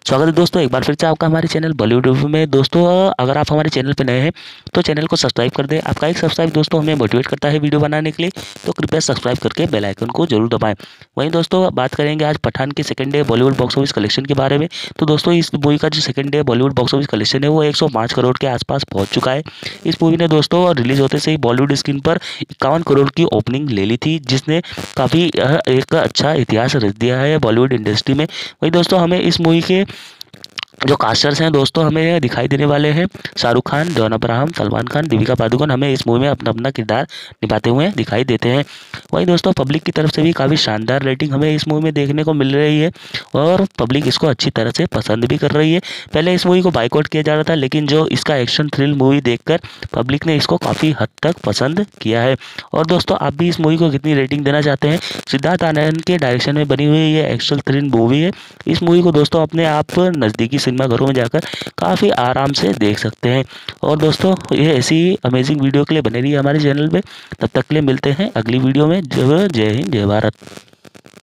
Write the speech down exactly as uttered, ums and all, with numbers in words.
स्वागत है दोस्तों एक बार फिर से आपका हमारे चैनल बॉलीवुड रिव्यू में। दोस्तों अगर आप हमारे चैनल पर नए हैं तो चैनल को सब्सक्राइब कर दें। आपका एक सब्सक्राइब दोस्तों हमें मोटिवेट करता है वीडियो बनाने के लिए, तो कृपया सब्सक्राइब करके बेल आइकन को जरूर दबाएं। वहीं दोस्तों बात करेंगे आज पठान के second day Bollywood box office collection के बारे में। तो दोस्तों इस मूवी का जो second day Bollywood box office collection है वो एक सौ पाँच करोड़ के आसपास पहुंच चुका है। इस मूवी ने दोस्तों रिलीज होते से ही बॉलीवुड स्क्रीन पर इक्यावन करोड़ की ओपनिंग ले ली थी, जिसने काफ़ी एक अच्छा इतिहास रच दिया है बॉलीवुड इंडस्ट्री में। वही दोस्तों हमें इस मूवी के जो कास्टर्स हैं दोस्तों हमें दिखाई देने वाले हैं शाहरुख खान, जॉन अब्राहम, सलमान खान, दीपिका पादुकोण हमें इस मूवी में अपना अपना किरदार निभाते हुए दिखाई देते हैं। वहीं दोस्तों पब्लिक की तरफ से भी काफ़ी शानदार रेटिंग हमें इस मूवी में देखने को मिल रही है और पब्लिक इसको अच्छी तरह से पसंद भी कर रही है। पहले इस मूवी को बाइकआउट किया जा रहा था, लेकिन जो इसका एक्शन थ्रिल मूवी देखकर पब्लिक ने इसको काफ़ी हद तक पसंद किया है। और दोस्तों आप भी इस मूवी को कितनी रेटिंग देना चाहते हैं? सिद्धार्थ आनंद के डायरेक्शन में बनी हुई ये एक्शन थ्रिल मूवी है। इस मूवी को दोस्तों अपने आप नज़दीकी सिनेमा घरों में जाकर काफ़ी आराम से देख सकते हैं। और दोस्तों ये ऐसी अमेजिंग वीडियो के लिए बने रहिए हमारे चैनल पे। तब तक के लिए मिलते हैं अगली वीडियो में। जय जय हिंद, जय भारत।